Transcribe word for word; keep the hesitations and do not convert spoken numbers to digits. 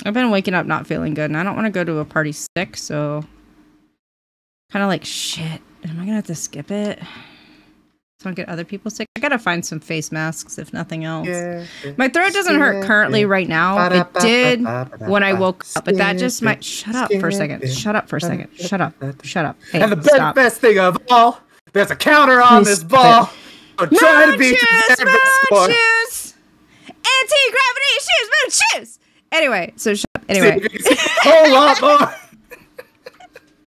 I've been waking up not feeling good, and I don't want to go to a party sick, so kind of like, shit, am I gonna have to skip it? So I don't get other people sick. I gotta find some face masks, if nothing else. Yeah, my throat doesn't hurt currently yeah. right now. It did when I woke up, but that just might. Shut up for a second. Shut up for a second. Shut up. Shut up. Hey, and the best, best thing of all, there's a counter on this ball. So try to beat the moon shoes. Anti-gravity shoes, moon shoes. Anyway, so shut up. Anyway, a whole lot more.